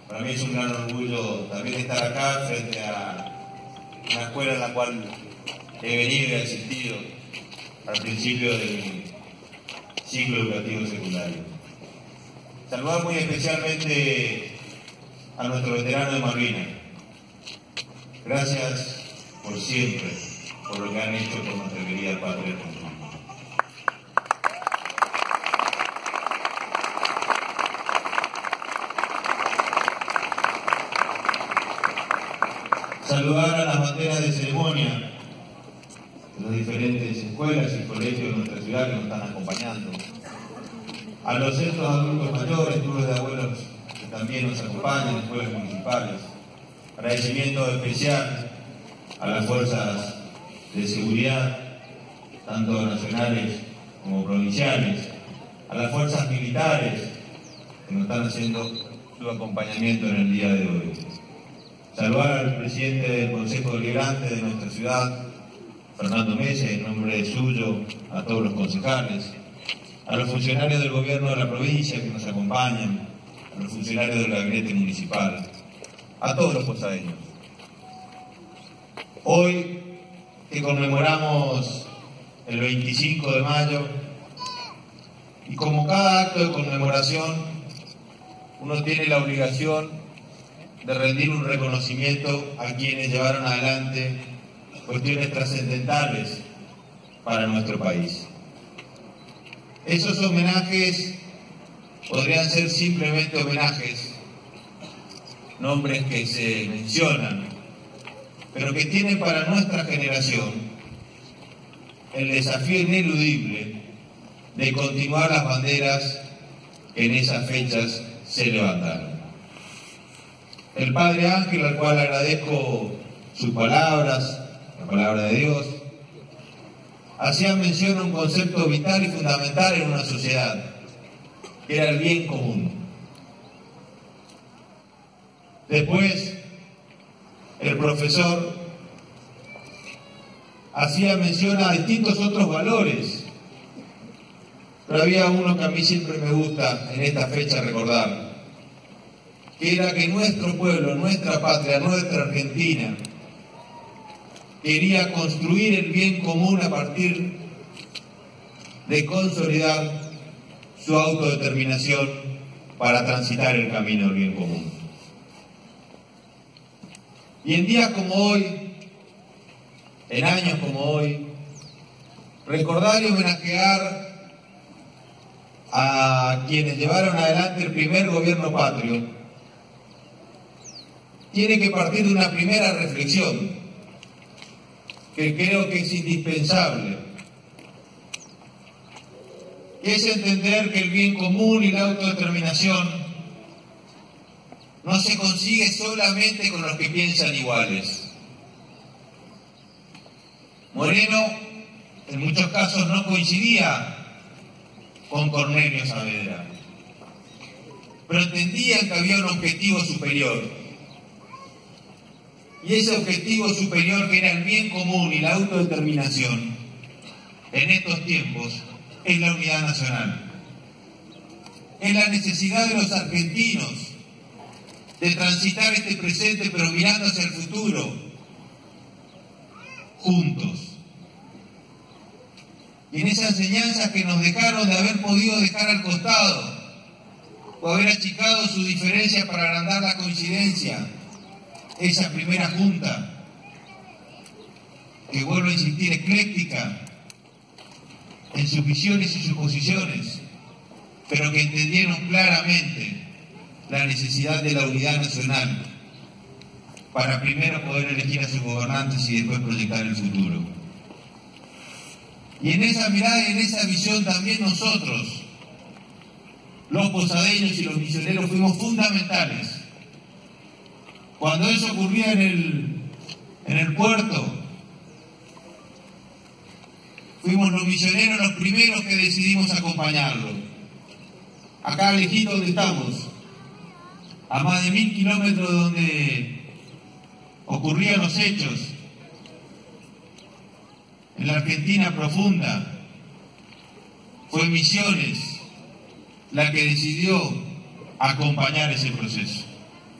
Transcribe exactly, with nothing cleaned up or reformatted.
Para mí es un gran orgullo también estar acá frente a una escuela en la cual he venido y he asistido al principio de mi ciclo educativo secundario. Saludar muy especialmente a nuestro veterano de Malvinas. Gracias por siempre, por lo que han hecho por nuestra querida patria argentina. Saludar a las banderas de ceremonia de las diferentes escuelas y colegios de nuestra ciudad que nos están acompañando. A los centros de adultos mayores, clubes de abuelos que también nos acompañan, escuelas municipales. Agradecimiento especial a las fuerzas de seguridad, tanto nacionales como provinciales, a las fuerzas militares que nos están haciendo su acompañamiento en el día de hoy. Saludar al presidente del Consejo Deliberante de nuestra ciudad, Fernando Mese, en nombre suyo, a todos los concejales, a los funcionarios del gobierno de la provincia que nos acompañan, a los funcionarios del gabinete municipal, a todos los posadeños. Hoy que conmemoramos el veinticinco de mayo, y como cada acto de conmemoración, uno tiene la obligación de rendir un reconocimiento a quienes llevaron adelante cuestiones trascendentales para nuestro país. Esos homenajes podrían ser simplemente homenajes, nombres que se mencionan, pero que tienen para nuestra generación el desafío ineludible de continuar las banderas que en esas fechas se levantaron. El Padre Ángel, al cual agradezco sus palabras, la palabra de Dios, hacía mención a un concepto vital y fundamental en una sociedad, que era el bien común. Después, el profesor hacía mención a distintos otros valores, pero había uno que a mí siempre me gusta en esta fecha recordar, que era que nuestro pueblo, nuestra patria, nuestra Argentina, quería construir el bien común a partir de consolidar su autodeterminación para transitar el camino del bien común. Y en días como hoy, en años como hoy, recordar y homenajear a quienes llevaron adelante el primer gobierno patrio tiene que partir de una primera reflexión que creo que es indispensable, que es entender que el bien común y la autodeterminación no se consigue solamente con los que piensan iguales. Moreno en muchos casos no coincidía con Cornelio Saavedra, pero entendía que había un objetivo superior. Y ese objetivo superior, que era el bien común y la autodeterminación, en estos tiempos, es la unidad nacional. Es la necesidad de los argentinos de transitar este presente, pero mirando hacia el futuro, juntos. Y en esas enseñanzas que nos dejaron de haber podido dejar al costado, o haber achicado su diferencia para agrandar la coincidencia, esa primera junta, que vuelvo a insistir, ecléctica en sus visiones y sus posiciones, pero que entendieron claramente la necesidad de la unidad nacional para primero poder elegir a sus gobernantes y después proyectar el futuro. Y en esa mirada y en esa visión también nosotros, los posadeños y los misioneros, fuimos fundamentales. Cuando eso ocurría en el, en el puerto, fuimos los misioneros los primeros que decidimos acompañarlo. Acá lejito donde estamos, a más de mil kilómetros donde ocurrían los hechos, en la Argentina profunda, fue Misiones la que decidió acompañar ese proceso.